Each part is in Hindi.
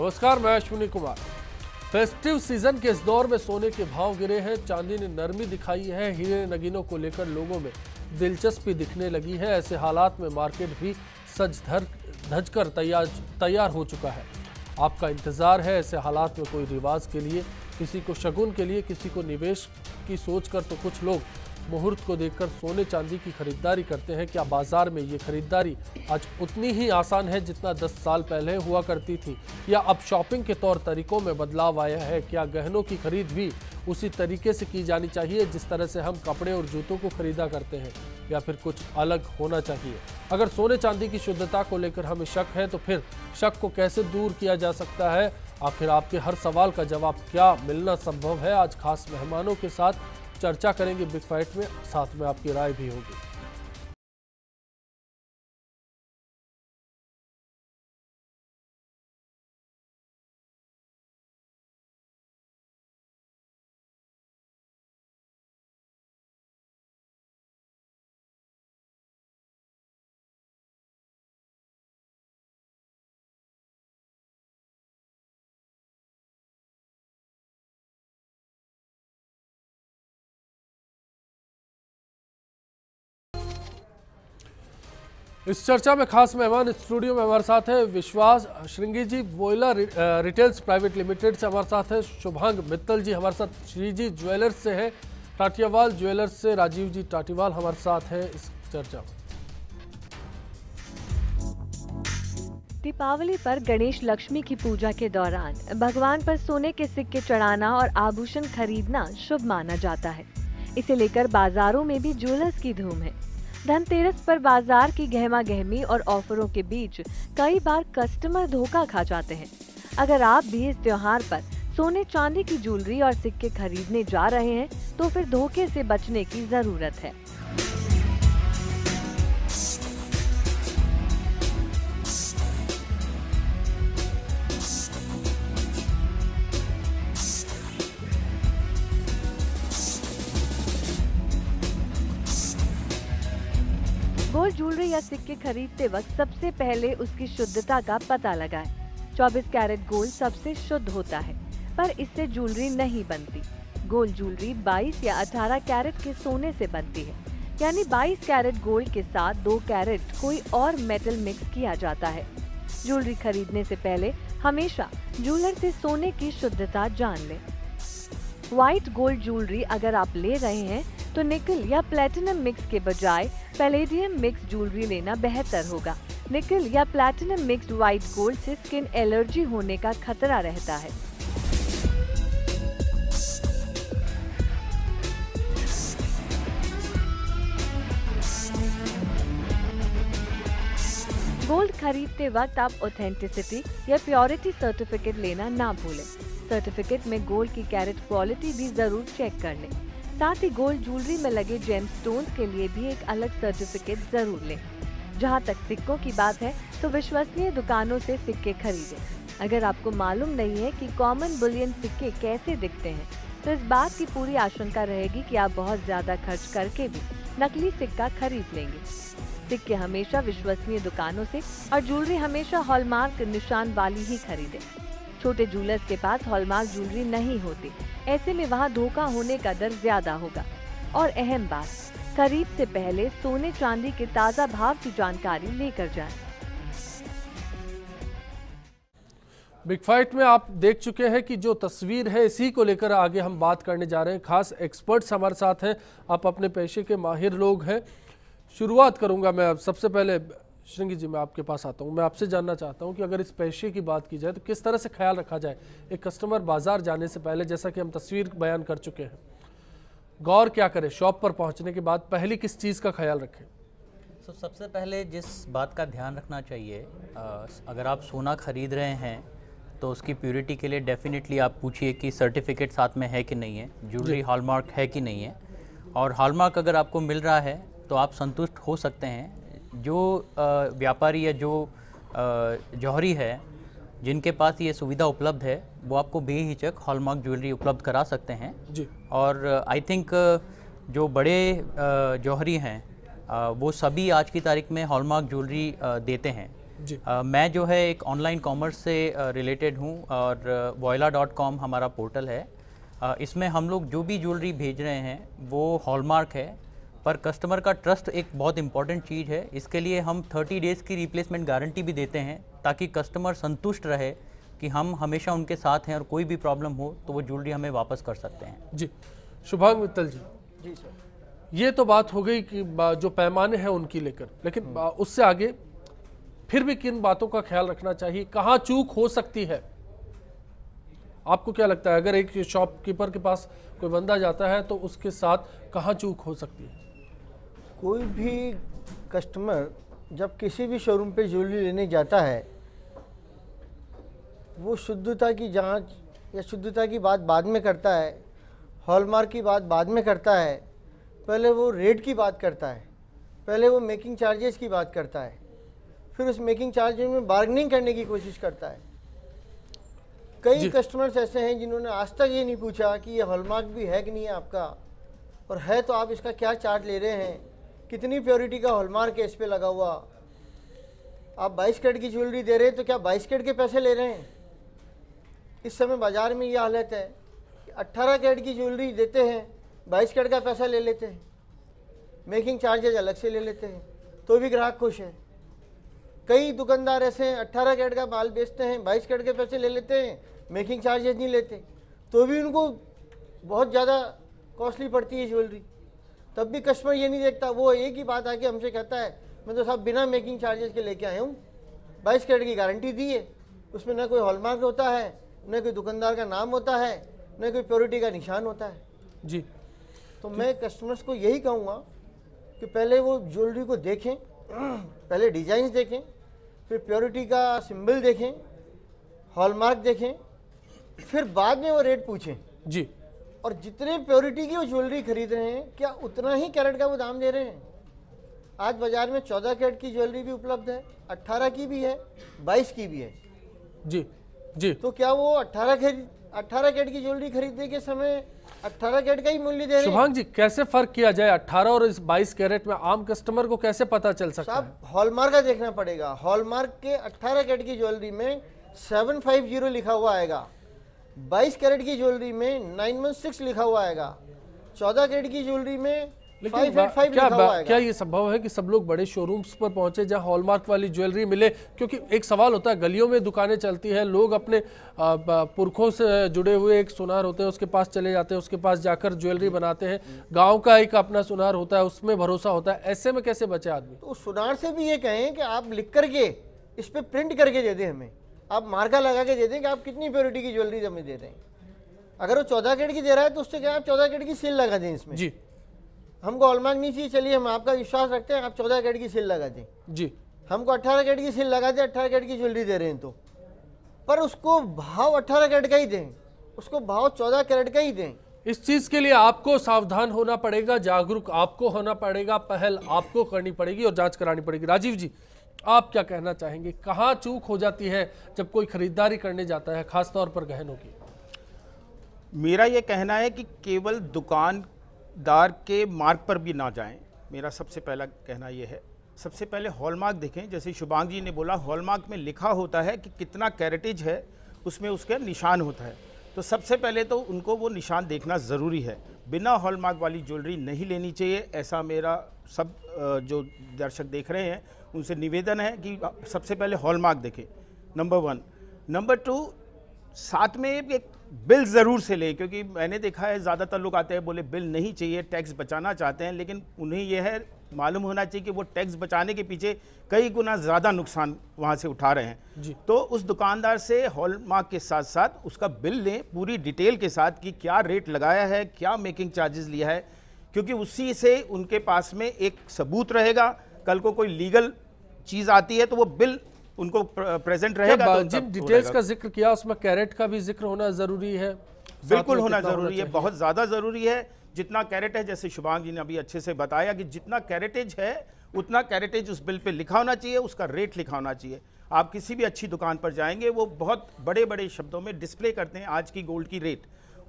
नमस्कार, मैं अश्विनी कुमार। फेस्टिव सीजन के इस दौर में सोने के भाव गिरे हैं, चांदी ने नरमी दिखाई है, हीरे नगीनों को लेकर लोगों में दिलचस्पी दिखने लगी है। ऐसे हालात में मार्केट भी सज धज कर तैयार हो चुका है। आपका इंतजार है ऐसे हालात में कोई रिवाज के लिए, किसी को शगुन के लिए, किसी को निवेश की सोचकर, तो कुछ लोग मुहूर्त को देखकर सोने चांदी की खरीदारी करते हैं। क्या बाजार में ये खरीदारी आज उतनी ही आसान है जितना 10 साल पहले हुआ करती थी, या अब शॉपिंग के तौर तरीकों में बदलाव आया है? क्या गहनों की खरीद भी उसी तरीके से की जानी चाहिए जिस तरह से हम कपड़े और जूतों को खरीदा करते हैं, या फिर कुछ अलग होना चाहिए? अगर सोने चांदी की शुद्धता को लेकर हमें शक है तो फिर शक को कैसे दूर किया जा सकता है? आखिर आपके हर सवाल का जवाब क्या मिलना संभव है? आज खास मेहमानों के साथ चर्चा करेंगे बिग फाइट में, साथ में आपकी राय भी होगी। इस चर्चा में खास मेहमान स्टूडियो में हमारे साथ है Vishwas Shringi ji, Voila retails private limited से हमारे साथ है शुभांग मित्तल जी, हमारे साथ श्रीजी ज्वेलर्स से है, टाटियावाल ज्वेलर्स से राजीव जी टाटीवाल हमारे साथ है इस चर्चा में। दीपावली पर गणेश लक्ष्मी की पूजा के दौरान भगवान पर सोने के सिक्के चढ़ाना और आभूषण खरीदना शुभ माना जाता है। इसे लेकर बाजारों में भी ज्वेलर्स की धूम है। धनतेरस पर बाजार की गहमा गहमी और ऑफरों के बीच कई बार कस्टमर धोखा खा जाते हैं। अगर आप भी इस त्योहार पर सोने चांदी की ज्वेलरी और सिक्के खरीदने जा रहे हैं तो फिर धोखे से बचने की जरूरत है। गोल्ड ज्वेलरी या सिक्के खरीदते वक्त सबसे पहले उसकी शुद्धता का पता लगाएं। 24 कैरेट गोल्ड सबसे शुद्ध होता है, पर इससे ज्वेलरी नहीं बनती। गोल्ड ज्वेलरी 22 या 18 कैरेट के सोने से बनती है, यानी 22 कैरेट गोल्ड के साथ 2 कैरेट कोई और मेटल मिक्स किया जाता है। ज्वेलरी खरीदने से पहले हमेशा ज्वेलर से सोने की शुद्धता जान लें। व्हाइट गोल्ड ज्वेलरी अगर आप ले रहे हैं तो निकल या प्लैटिनम मिक्स के बजाय पैलेडियम मिक्स ज्वेलरी लेना बेहतर होगा। निकल या प्लैटिनम मिक्स व्हाइट गोल्ड से स्किन एलर्जी होने का खतरा रहता है। गोल्ड खरीदते वक्त आप ऑथेंटिसिटी या प्योरिटी सर्टिफिकेट लेना ना भूलें। सर्टिफिकेट में गोल्ड की कैरेट क्वालिटी भी जरूर चेक कर लें। साथ ही गोल्ड ज्वेलरी में लगे जेम स्टोन्स के लिए भी एक अलग सर्टिफिकेट जरूर लें। जहां तक सिक्कों की बात है तो विश्वसनीय दुकानों से सिक्के खरीदें। अगर आपको मालूम नहीं है कि कॉमन बुलियन सिक्के कैसे दिखते हैं तो इस बात की पूरी आशंका रहेगी कि आप बहुत ज्यादा खर्च करके भी नकली सिक्का खरीद लेंगे। सिक्के हमेशा विश्वसनीय दुकानों से और ज्वेलरी हमेशा हॉलमार्क निशान वाली ही खरीदें। छोटे ज्वेलर्स के पास हॉलमार्क ज्वेलरी नहीं होती, ऐसे में वहां धोखा होने का डर ज्यादा होगा। और अहम बात, खरीद से पहले सोने चांदी के ताजा भाव की जानकारी लेकर जाएं। बिग फाइट में आप देख चुके हैं कि जो तस्वीर है इसी को लेकर आगे हम बात करने जा रहे हैं। खास एक्सपर्ट्स हमारे साथ हैं, आप अपने पेशे के माहिर लोग हैं। शुरुआत करूंगा मैं सबसे पहले श्रृंगी जी, मैं आपके पास आता हूं। मैं आपसे जानना चाहता हूं कि अगर इस पेशे की बात की जाए तो किस तरह से ख्याल रखा जाए एक कस्टमर बाजार जाने से पहले, जैसा कि हम तस्वीर बयान कर चुके हैं, गौर क्या करें शॉप पर पहुंचने के बाद? पहली किस चीज़ का ख्याल रखें? सबसे पहले जिस बात का ध्यान रखना चाहिए, अगर आप सोना खरीद रहे हैं तो उसकी प्योरिटी के लिए डेफिनेटली आप पूछिए कि सर्टिफिकेट साथ में है कि नहीं है, ज्वेलरी हॉलमार्क है कि नहीं है। और हॉलमार्क अगर आपको मिल रहा है तो आप संतुष्ट हो सकते हैं। जो व्यापारी या जो जौहरी है जिनके पास ये सुविधा उपलब्ध है वो आपको बेहिचक हॉलमार्क ज्वेलरी उपलब्ध करा सकते हैं जी। और आई थिंक जो बड़े जौहरी हैं वो सभी आज की तारीख में हॉलमार्क ज्वेलरी देते हैं। जी। मैं जो है एक ऑनलाइन कॉमर्स से रिलेटेड हूँ और voila.com हमारा पोर्टल है। इसमें हम लोग जो भी ज्वेलरी भेज रहे हैं वो हॉलमार्क है, पर कस्टमर का ट्रस्ट एक बहुत इंपॉर्टेंट चीज़ है। इसके लिए हम 30 डेज़ की रिप्लेसमेंट गारंटी भी देते हैं ताकि कस्टमर संतुष्ट रहे कि हम हमेशा उनके साथ हैं और कोई भी प्रॉब्लम हो तो वो ज्वेलरी हमें वापस कर सकते हैं। जी। शुभांग मित्तल जी, जी सर। ये तो बात हो गई कि जो पैमाने हैं उनकी लेकर, लेकिन उससे आगे फिर भी किन बातों का ख्याल रखना चाहिए, कहाँ चूक हो सकती है? आपको क्या लगता है, अगर एक शॉपकीपर के पास कोई बंदा जाता है तो उसके साथ कहाँ चूक हो सकती है? कोई भी कस्टमर जब किसी भी शोरूम पे ज्वेलरी लेने जाता है, वो शुद्धता की जांच या शुद्धता की बात बाद में करता है, हॉलमार्क की बात बाद में करता है। पहले वो रेट की बात करता है, पहले वो मेकिंग चार्जेस की बात करता है, फिर उस मेकिंग चार्जेस में बार्गेनिंग करने की कोशिश करता है। कई कस्टमर्स ऐसे हैं जिन्होंने आज तक ये नहीं पूछा कि ये हॉलमार्क भी है कि नहीं है आपका, और है तो आप इसका क्या चार्ज ले रहे हैं, कितनी प्योरिटी का हॉलमार्क है इस पर लगा हुआ। आप 22 कैरेट की ज्वेलरी दे रहे हैं तो क्या 22 कैरेट के पैसे ले रहे हैं? इस समय बाज़ार में ये हालत है कि 18 कैरेट की ज्वेलरी देते हैं, 22 कैरेट का पैसा ले लेते हैं, मेकिंग चार्जेज अलग से ले लेते हैं, तो भी ग्राहक खुश है। कई दुकानदार ऐसे हैं 18 कैरेट का माल बेचते हैं, 22 कैरेट के पैसे ले लेते हैं, मेकिंग चार्जेज नहीं लेते, तो भी उनको बहुत ज़्यादा कॉस्टली पड़ती है ज्वेलरी। तब भी कस्टमर ये नहीं देखता, वो एक ही बात आके हमसे कहता है, मैं तो साहब बिना मेकिंग चार्जेस के लेके आया हूँ, 22 कैरेट की गारंटी दी है, उसमें ना कोई हॉलमार्क होता है, न कोई दुकानदार का नाम होता है, न कोई प्योरिटी का निशान होता है। जी। तो मैं कस्टमर्स को यही कहूँगा कि पहले वो ज्वेलरी को देखें, पहले डिजाइन देखें, फिर प्योरिटी का सिंबल देखें, हॉलमार्क देखें, फिर बाद में वो रेट पूछें। जी। और जितने प्योरिटी की वो ज्वेलरी खरीद रहे हैं, क्या उतना ही कैरेट का वो दाम दे रहे हैं? आज बाजार में 14 कैरेट की ज्वेलरी भी उपलब्ध है, 18 की भी है, 22 की भी है। जी। जी। तो क्या वो 18 कैरेट की ज्वेलरी खरीदने के समय 18 कैरेट का ही मूल्य दे रहे हैं? शुभांग जी, कैसे फर्क किया जाए 18 और इस 22 कैरेट में? आम कस्टमर को कैसे पता चल सकता है? साहब हॉलमार्क का देखना पड़ेगा। हॉलमार्क के 18 कैरेट की ज्वेलरी में 750 लिखा हुआ आएगा, 22 कैरेट की ज्वेलरी में 916 लिखा हुआ आएगा, 14 कैरेट की ज्वेलरी में 585 लिखा हुआ आएगा। क्या ये संभव है कि सब लोग बड़े शोरूम्स पर पहुंचे जहां हॉलमार्क वाली ज्वेलरी मिले? क्योंकि एक सवाल होता है, गलियों में दुकानें चलती हैं, लोग अपने पुरखों से जुड़े हुए एक सुनार होते हैं उसके पास चले जाते हैं, उसके पास जाकर ज्वेलरी बनाते हैं। गांव का एक अपना सुनार होता है, उसमें भरोसा होता है। ऐसे में कैसे बचे आदमी? तो उस सुनार से भी ये कहें कि आप लिख करके इस पर प्रिंट करके दे दें हमें, आप मार्का लगा के दे दें कि आप कितनी प्योरिटी की ज्वेलरी हमें दे रहे हैं। अगर वो 14 कैरेट की दे रहा है तो उससे क्या आप 14 कैरेट की सील लगा दें इसमें। जी। हमको हॉलमार्क नहीं चाहिए, चलिए हम आपका विश्वास रखते हैं, आप 14 कैरेट की सील लगा दें। जी। हमको 18 कैरेट की सील लगा दें, 18 कैरेट की ज्वेलरी दे रहे हैं तो, पर उसको भाव 18 कैरेट का ही दें, उसको भाव 14 कैरेट का ही दें। इस चीज के लिए आपको सावधान होना पड़ेगा, जागरूक आपको होना पड़ेगा, पहल आपको करनी पड़ेगी और जांच करानी पड़ेगी। राजीव जी, आप क्या कहना चाहेंगे, कहाँ चूक हो जाती है जब कोई खरीदारी करने जाता है, खासतौर पर गहनों की? मेरा ये कहना है कि केवल दुकानदार के मार्क पर भी ना जाएं। मेरा सबसे पहला कहना ये है, सबसे पहले हॉलमार्क देखें। जैसे शुभांग जी ने बोला, हॉलमार्क में लिखा होता है कि कितना कैरेटेज है, उसमें उसका निशान होता है। तो सबसे पहले तो उनको वो निशान देखना ज़रूरी है। बिना हॉलमार्क वाली ज्वेलरी नहीं लेनी चाहिए, ऐसा मेरा सब जो दर्शक देख रहे हैं उनसे निवेदन है कि सबसे पहले हॉलमार्क देखें, नंबर 1। नंबर 2, साथ में एक बिल ज़रूर से लें, क्योंकि मैंने देखा है ज़्यादातर लोग आते हैं बोले बिल नहीं चाहिए, टैक्स बचाना चाहते हैं, लेकिन उन्हें यह है मालूम होना चाहिए कि वो टैक्स बचाने के पीछे कई गुना ज़्यादा नुकसान वहाँ से उठा रहे हैं जी। तो उस दुकानदार से हॉलमार्क के साथ साथ उसका बिल लें पूरी डिटेल के साथ कि क्या रेट लगाया है, क्या मेकिंग चार्जेस लिया है, क्योंकि उसी से उनके पास में एक सबूत रहेगा। कल को कोई लीगल चीज़ आती है तो वो बिल उनको प्रेजेंट रहेगा। जिन डिटेल्स का जिक्र किया उसमें कैरेट का भी जिक्र होना जरूरी है। बिल्कुल होना जरूरी है, बहुत ज़्यादा ज़रूरी है। जितना कैरेट है, जैसे शुभांग जी ने अभी अच्छे से बताया कि जितना कैरेटेज है उतना कैरेटेज उस बिल पे लिखा होना चाहिए, उसका रेट लिखा होना चाहिए। आप किसी भी अच्छी दुकान पर जाएंगे, वो बहुत बड़े बड़े शब्दों में डिस्प्ले करते हैं आज की गोल्ड की रेट,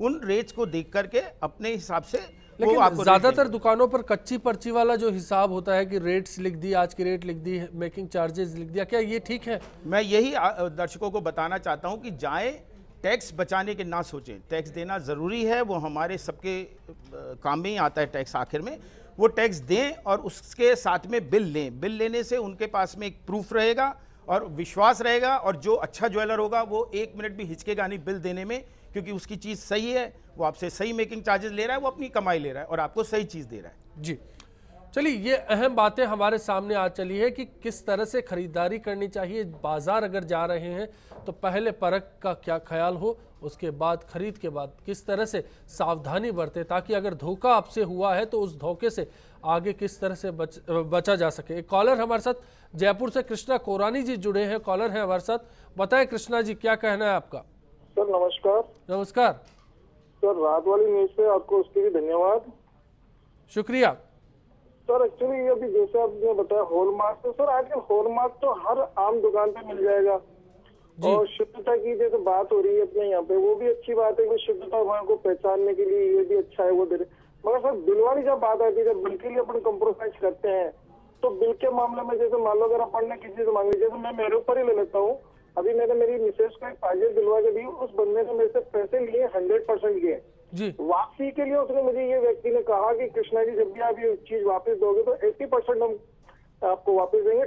उन रेट्स को देख करके अपने हिसाब से वो लेकिन आपको ज्यादातर दुकानों पर कच्ची पर्ची वाला जो हिसाब होता है कि रेट्स लिख दी, आज की रेट लिख दी, मेकिंग चार्जेस लिख दिया, क्या ये ठीक है? मैं यही दर्शकों को बताना चाहता हूं कि जाएं, टैक्स बचाने के ना सोचें। टैक्स देना ज़रूरी है, वो हमारे सबके काम में ही आता है टैक्स आखिर में। वो टैक्स दें और उसके साथ में बिल लें। बिल लेने से उनके पास में एक प्रूफ रहेगा और विश्वास रहेगा, और जो अच्छा ज्वेलर होगा वो 1 मिनट भी हिचकेगा नहीं बिल देने में, क्योंकि उसकी चीज़ सही है, वो आपसे सही मेकिंग चार्जेस ले रहा है, वो अपनी कमाई ले रहा है और आपको सही चीज़ दे रहा है। जी चलिए, ये अहम बातें हमारे सामने आ चली है कि किस तरह से खरीदारी करनी चाहिए। बाजार अगर जा रहे हैं तो पहले परख का क्या ख्याल हो, उसके बाद खरीद के बाद किस तरह से सावधानी बरतें, ताकि अगर धोखा आपसे हुआ है तो उस धोखे से आगे किस तरह से बचा जा सके। एक कॉलर हमारे साथ जयपुर से कृष्णा कोरानी जी जुड़े हैं, कॉलर हैं हमारे साथ। बताएं कृष्णा जी, क्या कहना है आपका? सर नमस्कार। नमस्कार सर, रात वाली न्यूज पे आपको उसके लिए धन्यवाद। शुक्रिया सर एक्चुअली ये अभी जैसे आपने बताया हॉलमार्क, तो सर आजकल हॉलमार्क तो हर आम दुकान पे मिल जाएगा। और शुद्धता की जैसे बात हो रही है अपने यहाँ पे, वो भी अच्छी बात है कि शुद्धता वहाँ को पहचानने के लिए ये भी अच्छा है वो दे रहे। मगर सर बिल वाली जब बात आती है, जब बिल के लिए अपन कम्प्रोमाइज करते हैं, तो बिल के मामले में जैसे मान लो अगर अपन ने किसी से मांगी, जैसे मैं मेरे ऊपर ही ले लेता हूँ, अभी मैंने मेरी मिसेज को एक पाजेब दिलवा के दी, उस बंदे ने मेरे से पैसे लिए 100% के जी। वापसी के लिए उसने मुझे, ये व्यक्ति ने कहा कि कृष्णा जी जब भी आप ये चीज वापस दोगे तो 80% हम आपको वापस देंगे,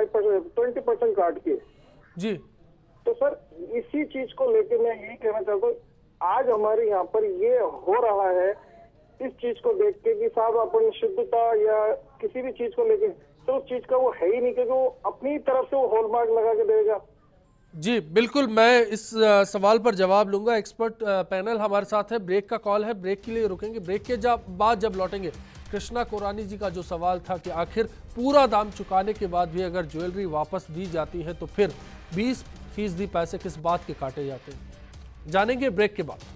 20% काट के जी। तो सर इसी चीज को लेके मैं यही कहना चाहता हूँ, आज हमारे यहाँ पर ये हो रहा है, इस चीज को देख के कि साहब अपन शुद्धता या किसी भी चीज को लेके, तो उस चीज का वो है ही नहीं, क्योंकि वो अपनी तरफ से वो हॉलमार्क लगा के देगा। जी बिल्कुल, मैं इस सवाल पर जवाब लूंगा। एक्सपर्ट पैनल हमारे साथ है। ब्रेक का कॉल है, ब्रेक के लिए रुकेंगे। ब्रेक के बाद जब लौटेंगे, कृष्णा कोरानी जी का जो सवाल था कि आखिर पूरा दाम चुकाने के बाद भी अगर ज्वेलरी वापस दी जाती है तो फिर 20% पैसे किस बात के काटे जाते हैं, जानेंगे ब्रेक के बाद।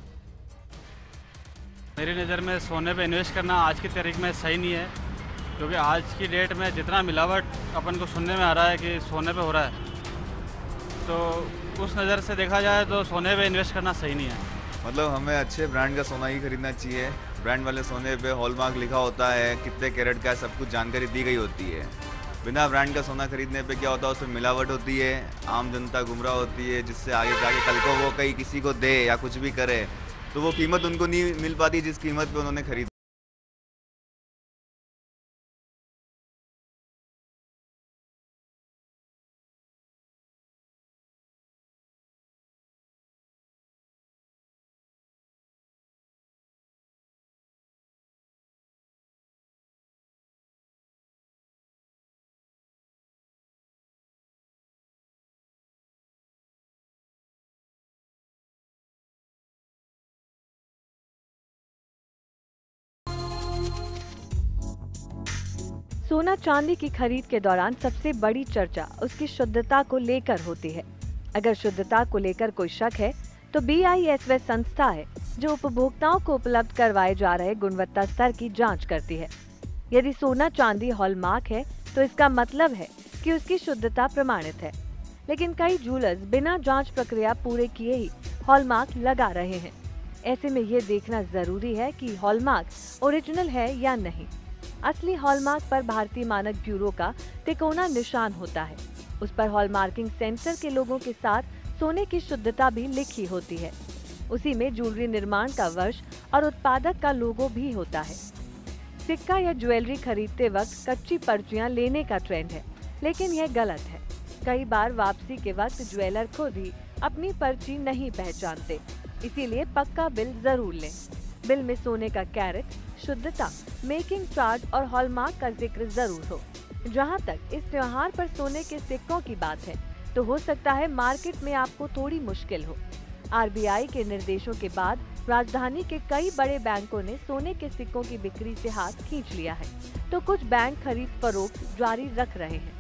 मेरी नज़र में सोने पे इन्वेस्ट करना आज की तारीख में सही नहीं है, क्योंकि आज की डेट में जितना मिलावट अपन को सुनने में आ रहा है कि सोने पे हो रहा है, तो उस नज़र से देखा जाए तो सोने पे इन्वेस्ट करना सही नहीं है। मतलब हमें अच्छे ब्रांड का सोना ही खरीदना चाहिए। ब्रांड वाले सोने पे हॉलमार्क लिखा होता है, कितने कैरेट का है, सब कुछ जानकारी दी गई होती है। बिना ब्रांड का सोना खरीदने पे क्या होता है, उसमें मिलावट होती है, आम जनता गुमराह होती है, जिससे आगे जाके कल को वो कहीं किसी को दे या कुछ भी करे तो वो कीमत उनको नहीं मिल पाती जिस कीमत पे उन्होंने खरीदा। सोना चांदी की खरीद के दौरान सबसे बड़ी चर्चा उसकी शुद्धता को लेकर होती है। अगर शुद्धता को लेकर कोई शक है तो BIS वह संस्था है जो उपभोक्ताओं को उपलब्ध करवाए जा रहे गुणवत्ता स्तर की जांच करती है। यदि सोना चांदी हॉलमार्क है तो इसका मतलब है कि उसकी शुद्धता प्रमाणित है, लेकिन कई ज्वेलर्स बिना जांच प्रक्रिया पूरे किए ही हॉलमार्क लगा रहे हैं। ऐसे में ये देखना जरूरी है कि हॉलमार्क ओरिजिनल है या नहीं। असली हॉलमार्क पर भारतीय मानक ब्यूरो का तिकोना निशान होता है। उस पर हॉलमार्किंग सेंटर के लोगों के साथ सोने की शुद्धता भी लिखी होती है। उसी में ज्वेलरी निर्माण का वर्ष और उत्पादक का लोगो भी होता है। सिक्का या ज्वेलरी खरीदते वक्त कच्ची पर्चियां लेने का ट्रेंड है, लेकिन यह गलत है। कई बार वापसी के वक्त ज्वेलर खुद ही अपनी पर्ची नहीं पहचानते, इसीलिए पक्का बिल जरूर लें। बिल में सोने का कैरेट, शुद्धता, मेकिंग चार्ज और हॉलमार्क का जिक्र जरूर हो। जहां तक इस त्योहार पर सोने के सिक्कों की बात है तो हो सकता है मार्केट में आपको थोड़ी मुश्किल हो। RBI के निर्देशों के बाद राजधानी के कई बड़े बैंकों ने सोने के सिक्कों की बिक्री से हाथ खींच लिया है, तो कुछ बैंक खरीद फरोख्त जारी रख रहे हैं।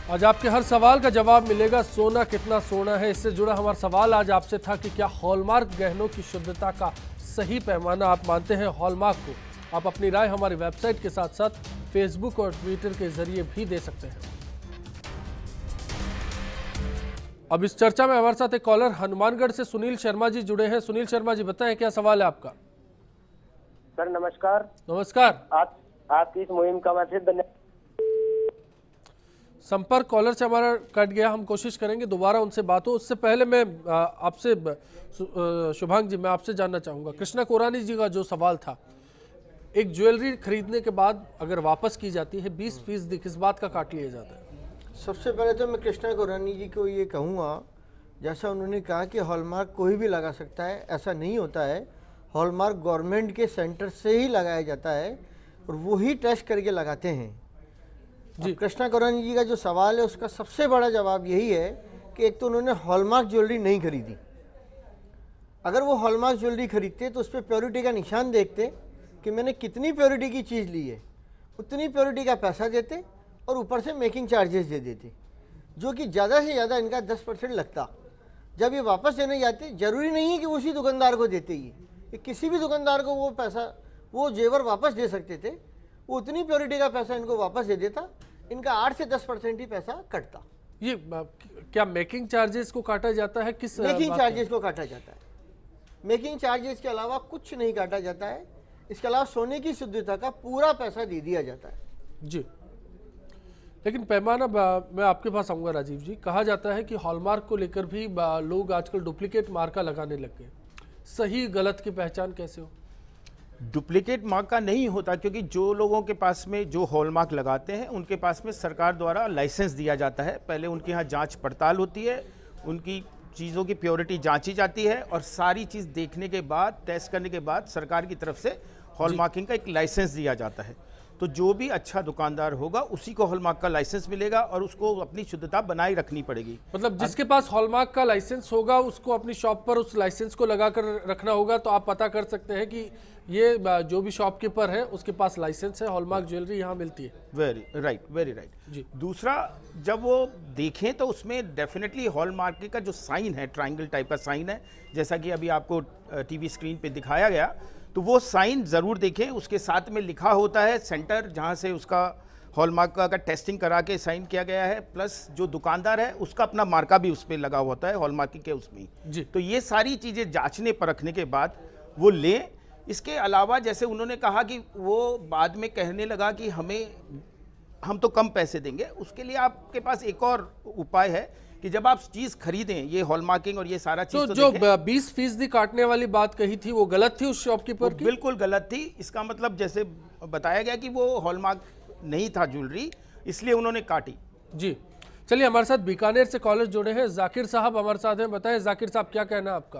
आज आपके हर सवाल का जवाब मिलेगा। सोना कितना सोना है, इससे जुड़ा हमारा सवाल आज आपसे था कि क्या हॉलमार्क गहनों की शुद्धता का सही पैमाना आप मानते हैं हॉलमार्क को? आप अपनी राय हमारी वेबसाइट के साथ साथ फेसबुक और ट्विटर के जरिए भी दे सकते हैं। अब इस चर्चा में हमारे साथ एक कॉलर हनुमानगढ़ से सुनील शर्मा जी जुड़े हैं। सुनील शर्मा जी बताएं क्या सवाल है आपका? सर नमस्कार। नमस्कार। आपकी इस मुहिम का मैं फिर धन्यवाद। संपर्क कॉलर से हमारा कट गया, हम कोशिश करेंगे दोबारा उनसे बात हो। उससे पहले मैं आपसे शुभांग जी, मैं आपसे जानना चाहूँगा, कृष्णा कोरानी जी का जो सवाल था, एक ज्वेलरी खरीदने के बाद अगर वापस की जाती है 20% किस बात का काट लिया जाता है? सबसे पहले तो मैं कृष्णा कोरानी जी को ये कहूँगा, जैसा उन्होंने कहा कि हॉलमार्क कोई भी लगा सकता है, ऐसा नहीं होता है। हॉलमार्क गवर्नमेंट के सेंटर से ही लगाया जाता है और वो ही टेस्ट करके लगाते हैं जी। कृष्णा कोरानी जी का जो सवाल है उसका सबसे बड़ा जवाब यही है कि एक तो उन्होंने हॉलमार्क ज्वेलरी नहीं खरीदी। अगर वो हॉलमार्क ज्वेलरी खरीदते तो उस पर प्योरिटी का निशान देखते कि मैंने कितनी प्योरिटी की चीज़ ली है, उतनी प्योरिटी का पैसा देते और ऊपर से मेकिंग चार्जेस दे देते, जो कि ज़्यादा से ज़्यादा इनका 10% लगता। जब ये वापस देने जाते, ज़रूरी नहीं है कि उसी दुकानदार को देते ये किसी भी दुकानदार को वो पैसा, वो जेवर वापस दे सकते थे। वो उतनी प्योरिटी का पैसा इनको वापस दे देता, इनका 8 से 10% ही पैसा कटता। ये क्या मेकिंग चार्जेस को काटा जाता है? किस मेकिंग चार्जेस को काटा जाता है। मेकिंग चार्जेस के अलावा कुछ नहीं काटा जाता है। इसके अलावा सोने की शुद्धता का पूरा पैसा दे दिया जाता है जी। लेकिन पैमाना, मैं आपके पास आऊँगा राजीव जी, कहा जाता है कि हॉलमार्क को लेकर भी लोग आजकल डुप्लीकेट मार्का लगाने लग गए। सही गलत की पहचान कैसे हो? डुप्लीकेट मार्क का नहीं होता, क्योंकि जो लोगों के पास में जो हॉलमार्क लगाते हैं उनके पास में सरकार द्वारा लाइसेंस दिया जाता है। पहले उनके यहाँ जांच पड़ताल होती है, उनकी चीज़ों की प्योरिटी जांची जाती है और सारी चीज़ देखने के बाद, टेस्ट करने के बाद सरकार की तरफ से हॉलमार्किंग का एक लाइसेंस दिया जाता है। तो जो भी अच्छा दुकानदार होगा उसी को हॉलमार्क का लाइसेंस मिलेगा और उसको अपनी शुद्धता बनाए रखनी पड़ेगी। मतलब जिसके पास हॉलमार्क का लाइसेंस होगा उसको अपनी शॉप पर उस लाइसेंस को लगाकर रखना होगा। तो आप पता कर सकते हैं कि ये जो भी शॉपकीपर है उसके पास लाइसेंस है, हॉलमार्क ज्वेलरी यहाँ मिलती है। वेरी राइट जी। दूसरा, जब वो देखें तो उसमें डेफिनेटली हॉलमार्क का जो साइन है, ट्रायंगल टाइप का साइन है, जैसा कि अभी आपको टीवी स्क्रीन पे दिखाया गया, तो वो साइन ज़रूर देखें। उसके साथ में लिखा होता है सेंटर जहाँ से उसका हॉलमार्क का टेस्टिंग करा के साइन किया गया है, प्लस जो दुकानदार है उसका अपना मार्का भी उस पर लगा होता है हॉलमार्किंग के उसमें जी। तो ये सारी चीज़ें जांचने परखने के बाद वो लें। इसके अलावा जैसे उन्होंने कहा कि वो बाद में कहने लगा कि हम तो कम पैसे देंगे, उसके लिए आपके पास एक और उपाय है कि जब आप चीज खरीदें, ये हॉलमार्किंग और ये सारा चीज तो जो 20% काटने वाली बात कही थी वो गलत थी उस शॉपकीपर की? बिल्कुल गलत थी। इसका मतलब जैसे बताया गया कि वो हॉलमार्क नहीं था ज्वेलरी, इसलिए उन्होंने काटी जी। चलिए, हमारे साथ बीकानेर से कॉलर जुड़े हैं, जाकिर साहब हमारे साथ हैं। बताएं जाकिर साहब, क्या कहना है आपका?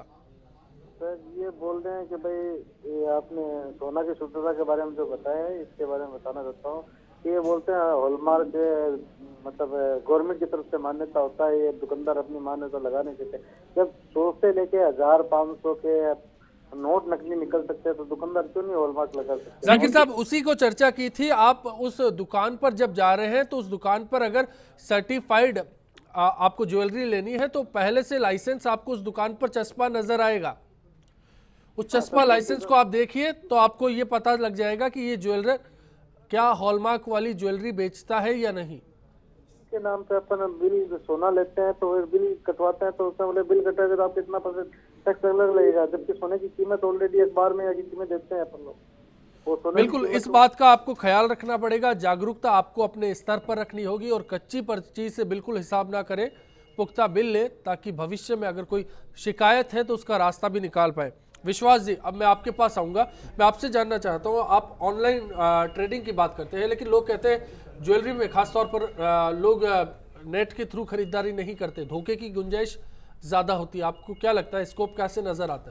सर ये बोल रहे हैं कि भाई ये आपने सोना की शुद्धता के बारे में जो बताया है, इसके बारे में बताना चाहता हूँ कि ये बोलते हैं हॉलमार्क मतलब गवर्नमेंट की तरफ से मान्यता होता है, ये दुकानदार अपनी मान्यता लगा नहीं देते। जब 100 से लेके 1000-500 के नोट नकली निकल सकते हैं तो दुकानदार क्यों नहीं हॉलमार्क लगा सकते? जाकिर साहब, उसी को चर्चा की थी। आप उस दुकान पर जब जा रहे हैं तो उस दुकान पर अगर सर्टिफाइड आपको ज्वेलरी लेनी है तो पहले से लाइसेंस आपको उस दुकान पर चस्पा नजर आएगा। उस चस्पा लाइसेंस को आप देखिए तो आपको ये पता लग जाएगा कि ये ज्वेलर क्या हॉलमार्क वाली ज्वेलरी बेचता है या नहीं। के नाम पे अपन बिल सोना लेते हैं तो बिल कटवाते हैं तो उसमें बोले बिल कटेगा तो आप कितना % टैक्स अलग लगेगा, जबकि सोने की कीमत ऑलरेडी एक बार में या किसी में देते हैं अपन लोग। बिल्कुल, इस बात का आपको ख्याल रखना पड़ेगा। जागरूकता आपको अपने स्तर पर रखनी होगी और कच्ची पर्ची से बिल्कुल हिसाब ना करें, पुख्ता बिल ले, ताकि भविष्य में अगर कोई शिकायत है तो उसका रास्ता भी निकाल पाए। विश्वास जी, अब मैं आपके पास आऊँगा। मैं आपसे जानना चाहता हूँ, आप ऑनलाइन ट्रेडिंग की बात करते हैं, लेकिन लोग कहते हैं ज्वेलरी में खासतौर पर लोग नेट के थ्रू खरीदारी नहीं करते, धोखे की गुंजाइश ज़्यादा होती है। आपको क्या लगता है, स्कोप कैसे नज़र आता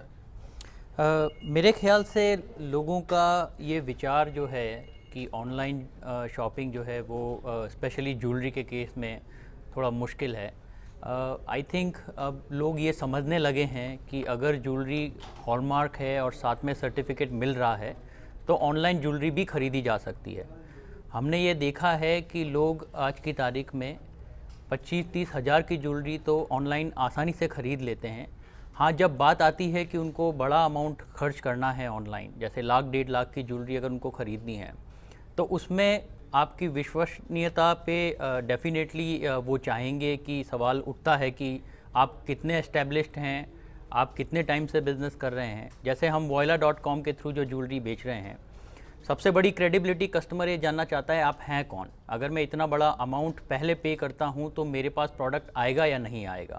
है? मेरे ख्याल से लोगों का ये विचार जो है कि ऑनलाइन शॉपिंग जो है वो स्पेशली ज्वेलरी के केस में थोड़ा मुश्किल है। आई थिंक अब लोग ये समझने लगे हैं कि अगर ज्वेलरी हॉलमार्क है और साथ में सर्टिफिकेट मिल रहा है तो ऑनलाइन ज्वेलरी भी ख़रीदी जा सकती है। हमने ये देखा है कि लोग आज की तारीख में 25-30 हज़ार की ज्वेलरी तो ऑनलाइन आसानी से ख़रीद लेते हैं। हाँ, जब बात आती है कि उनको बड़ा अमाउंट खर्च करना है ऑनलाइन, जैसे 1-1.5 लाख की ज्वेलरी अगर उनको ख़रीदनी है, तो उसमें आपकी विश्वसनीयता पे डेफिनेटली वो चाहेंगे कि सवाल उठता है कि आप कितने एस्टेब्लिश्ड हैं, आप कितने टाइम से बिज़नेस कर रहे हैं। जैसे हम voila.com के थ्रू जो ज्वेलरी बेच रहे हैं, सबसे बड़ी क्रेडिबिलिटी कस्टमर ये जानना चाहता है आप हैं कौन। अगर मैं इतना बड़ा अमाउंट पहले पे करता हूँ तो मेरे पास प्रोडक्ट आएगा या नहीं आएगा।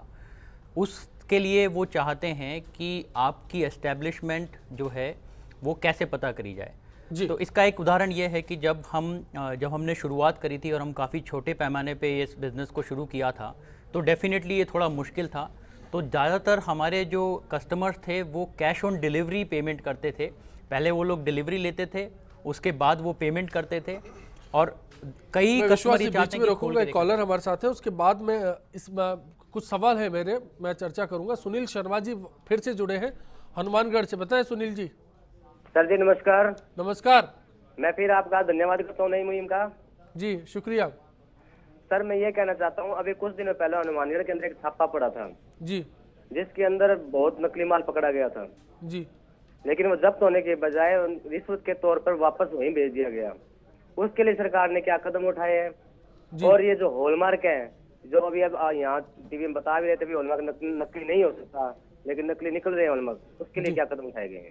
उसके लिए वो चाहते हैं कि आपकी एस्टेब्लिशमेंट जो है वो कैसे पता करी जाए जी। तो इसका एक उदाहरण ये है कि जब हमने शुरुआत करी थी और हम काफ़ी छोटे पैमाने पे इस बिज़नेस को शुरू किया था, तो डेफिनेटली ये थोड़ा मुश्किल था। तो ज़्यादातर हमारे जो कस्टमर्स थे वो कैश ऑन डिलीवरी पेमेंट करते थे। पहले वो लोग डिलीवरी लेते थे, उसके बाद वो पेमेंट करते थे। और कई कस्टमर बीच में रोकूंगा, एक कॉलर हमारे साथ है, उसके बाद में कुछ सवाल है मेरे, मैं चर्चा करूंगा। सुनील शर्मा जी फिर से जुड़े हैं हनुमानगढ़ से। बताएं सुनील जी। सर जी नमस्कार। नमस्कार। मैं फिर आपका धन्यवाद करता हूँ नई मुहिम का। जी शुक्रिया। सर मैं ये कहना चाहता हूँ, अभी कुछ दिनों पहले हनुमानगढ़ के अंदर एक छापा पड़ा था जी, जिसके अंदर बहुत नकली माल पकड़ा गया था जी, लेकिन वो जब्त होने के बजाय रिश्वत के तौर पर वापस वहीं भेज दिया गया। उसके लिए सरकार ने क्या कदम उठाए हैं? और ये जो हॉलमार्क है, जो अभी अब यहाँ टीवी में बता भी रहे थे हॉलमार्क नकली नहीं हो सकता, लेकिन नकली निकल रहे हैं हॉलमार्क, उसके लिए क्या कदम उठाए गए हैं?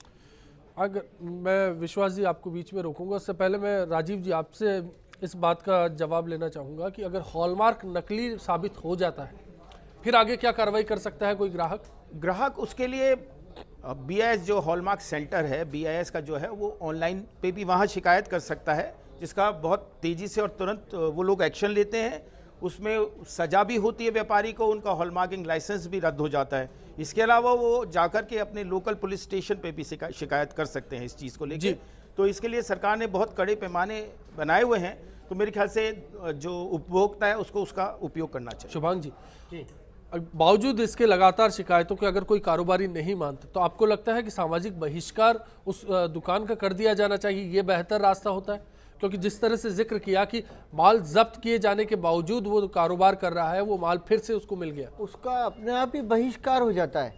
अगर मैं विश्वास जी आपको बीच में रोकूंगा, उससे पहले मैं राजीव जी आपसे इस बात का जवाब लेना चाहूँगा कि अगर हॉलमार्क नकली साबित हो जाता है फिर आगे क्या कार्रवाई कर सकता है कोई ग्राहक? उसके लिए BIS जो हॉलमार्क सेंटर है, BIS का जो है वो ऑनलाइन पे भी वहाँ शिकायत कर सकता है, जिसका बहुत तेज़ी से और तुरंत वो लोग एक्शन लेते हैं। उसमें सज़ा भी होती है व्यापारी को, उनका हॉलमार्किंग लाइसेंस भी रद्द हो जाता है। इसके अलावा वो जाकर के अपने लोकल पुलिस स्टेशन पे भी शिकायत कर सकते हैं इस चीज़ को लेकर। तो इसके लिए सरकार ने बहुत कड़े पैमाने बनाए हुए हैं। तो मेरे ख्याल से जो उपभोक्ता है उसको उसका उपयोग करना चाहिए। शुभांग जी, बावजूद इसके लगातार शिकायतों के अगर कोई कारोबारी नहीं मानते तो आपको लगता है कि सामाजिक बहिष्कार उस दुकान का कर दिया जाना चाहिए, ये बेहतर रास्ता होता है? क्योंकि जिस तरह से जिक्र किया कि माल जब्त किए जाने के बावजूद वो कारोबार कर रहा है, वो माल फिर से उसको मिल गया, उसका अपने आप ही बहिष्कार हो जाता है।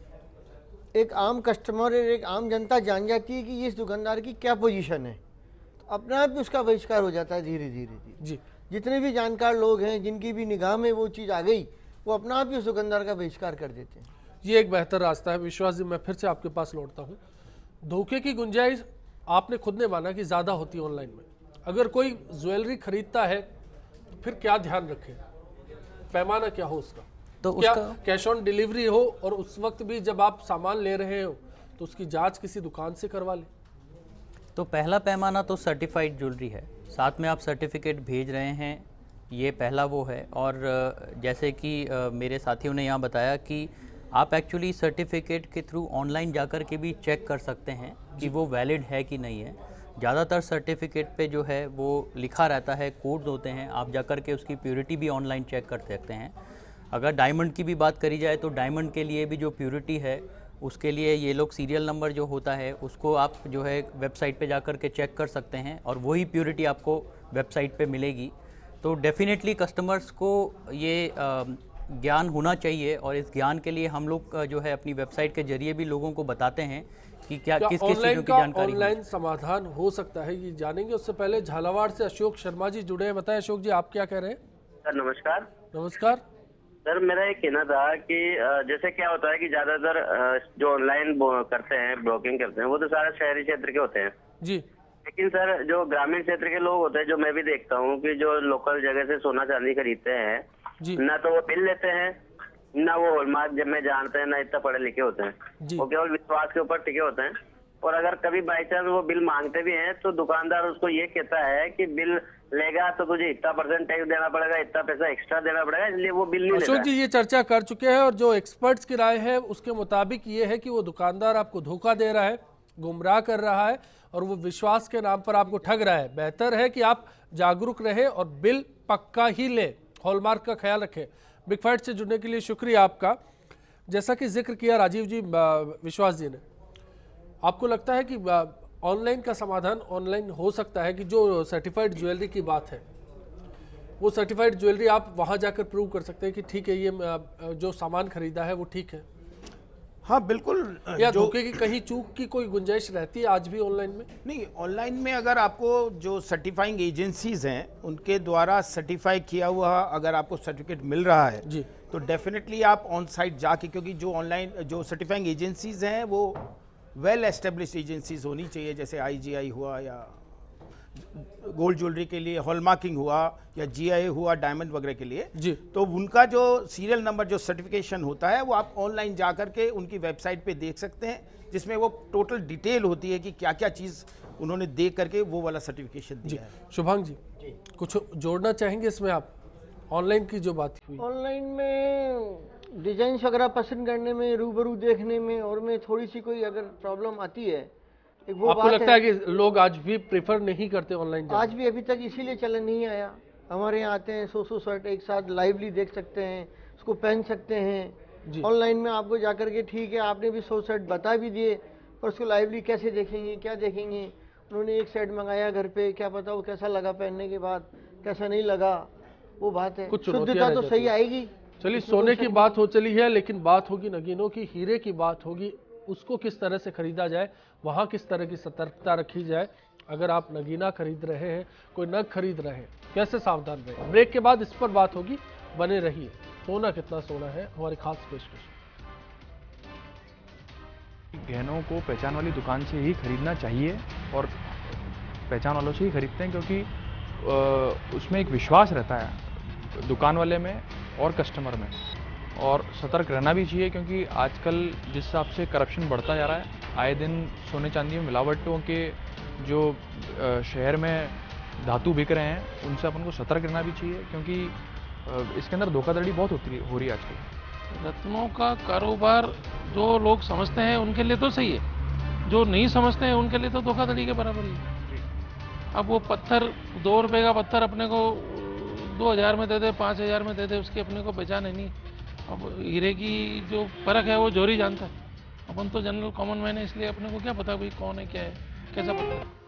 एक आम कस्टमर, एक आम जनता जान जाती है कि इस दुकानदार की क्या पोजीशन है, तो अपने आप ही उसका बहिष्कार हो जाता है धीरे धीरे जी। जितने भी जानकार लोग हैं, जिनकी भी निगाह में वो चीज़ आ गई, वो अपना आप ही उस दुकानदार का बहिष्कार कर देते हैं। ये एक बेहतर रास्ता है। विश्वास जी, मैं फिर से आपके पास लौटता हूँ। धोखे की गुंजाइश आपने खुद ने माना कि ज़्यादा होती है ऑनलाइन में। अगर कोई ज्वेलरी खरीदता है तो फिर क्या ध्यान रखें, पैमाना क्या हो उसका? तो क्या कैश ऑन डिलीवरी हो, और उस वक्त भी जब आप सामान ले रहे हो तो उसकी जांच किसी दुकान से करवा लें? तो पहला पैमाना तो सर्टिफाइड ज्वेलरी है, साथ में आप सर्टिफिकेट भेज रहे हैं, ये पहला वो है। और जैसे कि मेरे साथियों ने यहाँ बताया कि आप एक्चुअली सर्टिफिकेट के थ्रू ऑनलाइन जाकर के भी चेक कर सकते हैं कि वो वैलिड है कि नहीं है। ज़्यादातर सर्टिफिकेट पे जो है वो लिखा रहता है, कोड्स होते हैं, आप जाकर के उसकी प्योरिटी भी ऑनलाइन चेक कर सकते हैं। अगर डायमंड की भी बात करी जाए तो डायमंड के लिए भी जो प्योरिटी है उसके लिए ये लोग सीरियल नंबर जो होता है उसको आप जो है वेबसाइट पे जाकर के चेक कर सकते हैं और वही प्योरिटी आपको वेबसाइट पे मिलेगी। तो डेफिनेटली कस्टमर्स को ये ज्ञान होना चाहिए, और इस ज्ञान के लिए हम लोग जो है अपनी वेबसाइट के जरिए भी लोगों को बताते हैं कि क्या किस चीज़ों की जानकारी ऑनलाइन समाधान हो सकता है, ये जानेंगे। उससे पहले झालावाड़ से अशोक शर्मा जी जुड़े हैं। बताएं अशोक जी, आप क्या कह रहे हैं? सर नमस्कार। नमस्कार सर, मेरा ये कहना था कि जैसे क्या होता है कि ज्यादातर जो ऑनलाइन करते हैं, ब्रोकिंग करते हैं, वो तो सारे शहरी क्षेत्र के होते हैं जी। लेकिन सर जो ग्रामीण क्षेत्र के लोग होते हैं, जो मैं भी देखता हूँ कि जो लोकल जगह से सोना चांदी खरीदते हैं, ना तो वो बिल लेते हैं, ना वो हॉलमार्क जब में जानते हैं, ना इतना पढ़े लिखे होते हैं, वो केवल विश्वास के ऊपर टिके होते हैं। और अगर कभी बाई चांस वो बिल मांगते भी हैं तो दुकानदार उसको ये कहता है कि बिल लेगा तो तुझे इतना % टैक्स देना पड़ेगा, इतना पैसा एक्स्ट्रा देना पड़ेगा, इसलिए वो बिल नहीं लेता। अशोक जी, ये चर्चा कर चुके हैं और जो एक्सपर्ट्स की राय है उसके मुताबिक ये है कि वो दुकानदार आपको धोखा दे रहा है, गुमराह कर रहा है, और वो विश्वास के नाम पर आपको ठग रहा है। बेहतर है कि आप जागरूक रहें और बिल पक्का ही लें, हॉलमार्क का ख्याल रखें। बिग फाइट से जुड़ने के लिए शुक्रिया आपका। जैसा कि जिक्र किया राजीव जी, विश्वास जी ने, आपको लगता है कि ऑनलाइन का समाधान ऑनलाइन हो सकता है कि जो सर्टिफाइड ज्वेलरी की बात है वो सर्टिफाइड ज्वेलरी आप वहां जाकर प्रूव कर सकते हैं कि ठीक है ये जो सामान खरीदा है वो ठीक है। हाँ बिल्कुल। या धोखे की कहीं चूक की कोई गुंजाइश रहती है आज भी ऑनलाइन में? नहीं, ऑनलाइन में अगर आपको जो सर्टिफाइंग एजेंसीज हैं उनके द्वारा सर्टिफाई किया हुआ अगर आपको सर्टिफिकेट मिल रहा है जी, तो डेफिनेटली आप ऑन साइट जाके, क्योंकि जो ऑनलाइन जो सर्टिफाइंग एजेंसीज हैं वो वेल एस्टेब्लिश्ड एजेंसीज होनी चाहिए, जैसे IGI हुआ या गोल्ड ज्वेलरी के लिए हॉलमार्किंग हुआ या GIA हुआ डायमंड वगैरह के लिए जी। तो उनका जो सीरियल नंबर जो सर्टिफिकेशन होता है वो आप ऑनलाइन जा करके उनकी वेबसाइट पे देख सकते हैं, जिसमें वो टोटल डिटेल होती है कि क्या क्या चीज़ उन्होंने देख करके वो वाला सर्टिफिकेशन दिया है। शुभांग जी कुछ जोड़ना चाहेंगे इसमें आप? ऑनलाइन की जो बात हुई, ऑनलाइन में डिजाइन वगैरह पसंद करने में, रूबरू देखने में और में थोड़ी सी कोई अगर प्रॉब्लम आती है, एक वो आपको बात लगता है कि लोग आज भी प्रेफर नहीं करते ऑनलाइन? आज भी अभी तक इसीलिए चलन नहीं आया। हमारे यहाँ आते हैं 100 शर्ट एक साथ लाइवली देख सकते हैं, उसको पहन सकते हैं। ऑनलाइन में आपको जाकर के ठीक है आपने भी 100 शर्ट बता भी दिए, पर उसको लाइवली कैसे देखेंगे, क्या देखेंगे? उन्होंने एक सेट मंगाया घर पे, क्या पता वो कैसा लगा पहनने के बाद, कैसा नहीं लगा, वो बात है। कुछ शुद्धता तो सही आएगी। चलिए सोने की बात हो चली है, लेकिन बात होगी नगीनों की, हीरे की बात होगी। उसको किस तरह से खरीदा जाए, वहाँ किस तरह की सतर्कता रखी जाए। अगर आप नगीना खरीद रहे हैं, कोई नग खरीद रहे हैं, कैसे सावधान रहें। ब्रेक के बाद इस पर बात होगी, बने रहिए। सोना कितना सोना है, हमारी खास पेशकश। गहनों को पहचान वाली दुकान से ही खरीदना चाहिए और पहचान वालों से ही खरीदते हैं, क्योंकि उसमें एक विश्वास रहता है दुकान वाले में और कस्टमर में, और सतर्क रहना भी चाहिए, क्योंकि आजकल जिस हिसाब से करप्शन बढ़ता जा रहा है, आए दिन सोने चांदी में मिलावटों के जो शहर में धातु बिक रहे हैं उनसे अपन को सतर्क रहना भी चाहिए, क्योंकि इसके अंदर धोखाधड़ी बहुत हो रही है आजकल। रत्नों का कारोबार जो लोग समझते हैं उनके लिए तो सही है, जो नहीं समझते हैं उनके लिए तो धोखाधड़ी के बराबर ही है। अब वो पत्थर 2 रुपए का पत्थर अपने को 2000 में दे दे, 5000 में दे दे, उसकी अपने को पहचान है नहीं। अब हीरे की जो फर्क है वो जोरी जानता है, अपन तो जनरल कॉमन मैन है, इसलिए अपने को क्या पता भाई कौन है क्या है कैसा पत्थर है।